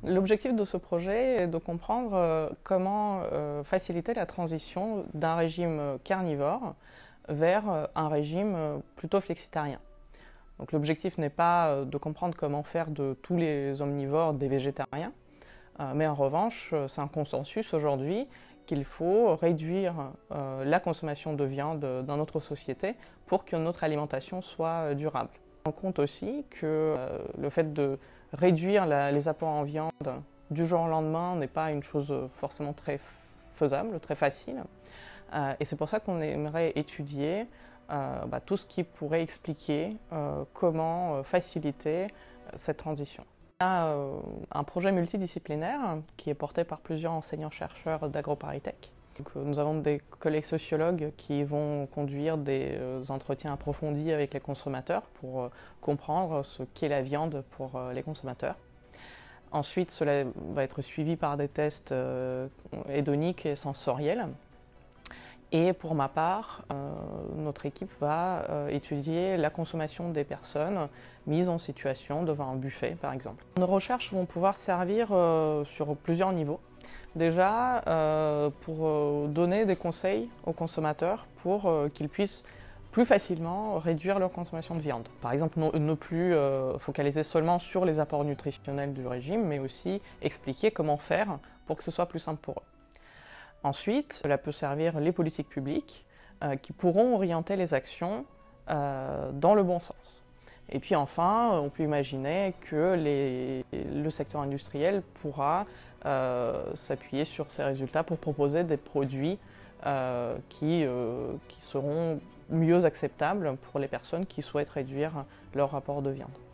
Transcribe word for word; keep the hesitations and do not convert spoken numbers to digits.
L'objectif de ce projet est de comprendre euh, comment euh, faciliter la transition d'un régime carnivore vers euh, un régime euh, plutôt flexitarien. Donc l'objectif n'est pas euh, de comprendre comment faire de tous les omnivores des végétariens, euh, mais en revanche, euh, c'est un consensus aujourd'hui qu'il faut réduire euh, la consommation de viande dans notre société pour que notre alimentation soit euh, durable. On compte aussi que euh, le fait de réduire la, les apports en viande du jour au lendemain n'est pas une chose forcément très faisable, très facile. Euh, et c'est pour ça qu'on aimerait étudier euh, bah, tout ce qui pourrait expliquer euh, comment euh, faciliter cette transition. On a euh, un projet multidisciplinaire qui est porté par plusieurs enseignants-chercheurs d'AgroParisTech. Donc, euh, nous avons des collègues sociologues qui vont conduire des euh, entretiens approfondis avec les consommateurs pour euh, comprendre ce qu'est la viande pour euh, les consommateurs. Ensuite, cela va être suivi par des tests euh, hédoniques et sensoriels. Et pour ma part, euh, notre équipe va euh, étudier la consommation des personnes mises en situation devant un buffet, par exemple. Nos recherches vont pouvoir servir euh, sur plusieurs niveaux. Déjà, euh, pour euh, donner des conseils aux consommateurs pour euh, qu'ils puissent plus facilement réduire leur consommation de viande. Par exemple, ne, ne plus euh, focaliser seulement sur les apports nutritionnels du régime, mais aussi expliquer comment faire pour que ce soit plus simple pour eux. Ensuite, cela peut servir les politiques publiques euh, qui pourront orienter les actions euh, dans le bon sens. Et puis enfin, on peut imaginer que les, le secteur industriel pourra euh, s'appuyer sur ces résultats pour proposer des produits euh, qui, euh, qui seront mieux acceptables pour les personnes qui souhaitent réduire leur rapport de viande.